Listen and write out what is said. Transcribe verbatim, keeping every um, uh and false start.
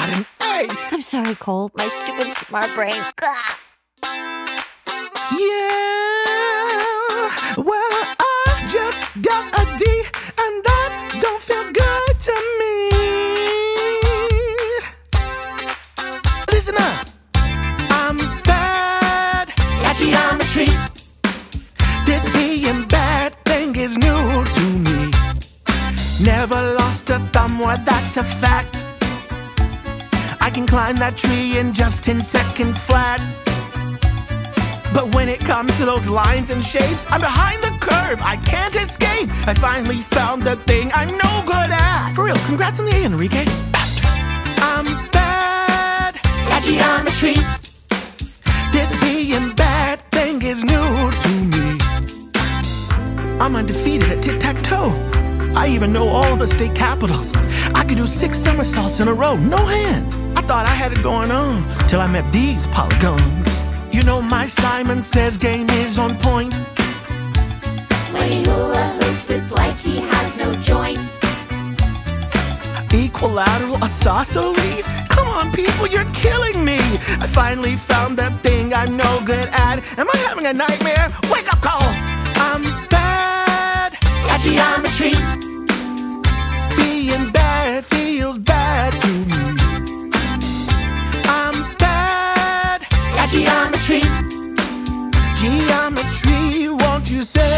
got an A. I'm sorry, Cole. My stupid smart brain. Ugh. Yeah, well, I just got a D, and that don't feel good to me. Listen up. I'm bad at geometry. This being bad thing is new to me. Never lost a thumb, well, that's a fact. I can climb that tree in just ten seconds flat. But when it comes to those lines and shapes, I'm behind the curve, I can't escape. I finally found the thing I'm no good at. For real, congrats on the A, Enrique. Bastard. I'm bad at geometry. This being bad thing is new to me. I'm undefeated at tic-tac-toe. I even know all the state capitals. I could do six somersaults in a row, no hands. I thought I had it going on, till I met these polygons. You know my Simon Says game is on point. When he hula hoops, it's like he has no joints. Equilateral isosceles? Come on, people, you're killing me. I finally found that thing I'm no good at. Am I having a nightmare? Wake up call. I'm bad at geometry. Being bad feels bad to me. I'm bad at geometry. Geometry, won't you say